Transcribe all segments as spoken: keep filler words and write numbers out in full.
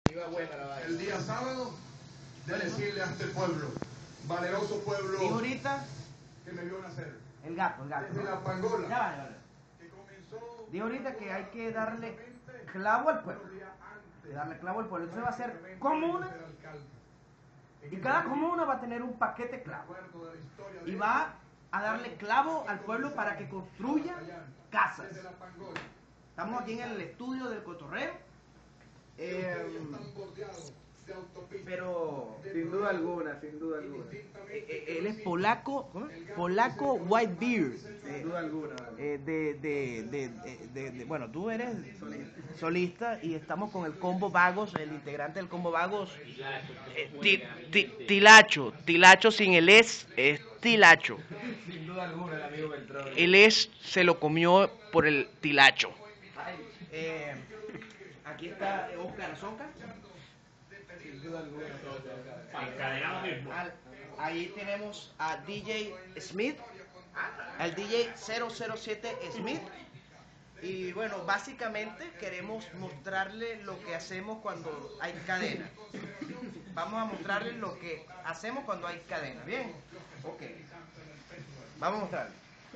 Iba buena la vaina. El día sábado de decirle ante el pueblo, valeroso pueblo Dijo ahorita que me vio nacer. el gato, el gato. Desde ¿no? la pangola. Ya vale, vale. Que comenzó Dijo ahorita que hay que darle clavo al pueblo. Que darle clavo al pueblo. Entonces va a ser comuna. Y cada comuna va a tener un paquete clavo. Y va a darle clavo al pueblo para que construya casas. Estamos aquí en el estudio del cotorreo. Eh, pero Sin duda alguna, sin duda alguna. eh, él es polaco, ¿cómo? Polaco Whitebeard. Sin duda alguna. Eh, de, de, de, de, de, de- bueno, tú eres solista y estamos con el Combo Vagos, el integrante del Combo Vagos, eh, ti- ti- Tilacho, Tilacho sin el es, es Tilacho. Sin duda alguna, el amigo Beltrán. El es se lo comió por el Tilacho. Eh, aquí está Oscar Azoka. Sin duda alguna. Encadenado mismo. Al- ahí tenemos a D J Smith, al D J cero cero siete Smith. Y bueno, básicamente queremos mostrarle lo que hacemos cuando hay cadena. Vamos a mostrarle lo que hacemos cuando hay cadena. ¿Bien? Ok. Vamos a mostrarle.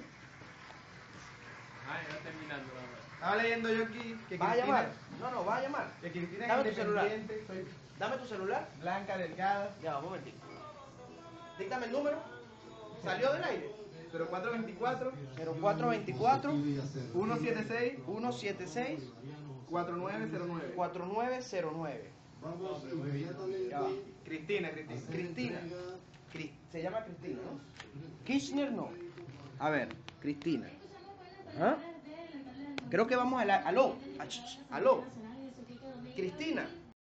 Ay, ya terminando. Estaba leyendo yo aquí que ¿Vas a Cristina- llamar? No, no, vas a llamar. Que Cristina Dame es tu celular. independiente, soy Dame tu celular. blanca, delgada. Ya, un momentito. Dígame el número. ¿Salió del aire? cero cuatro veinticuatro, cero cuatro veinticuatro, ciento setenta y seis, ciento setenta y seis, cuarenta y nueve cero nueve. cuarenta y nueve cero nueve. Ya va. Cristina, Cristina. Cristina. Cris- Se llama Cristina, ¿no? Kirchner no. A ver, Cristina. ¿Ah? Creo que vamos a la... Aló. Ach, ch, Aló. Cristina.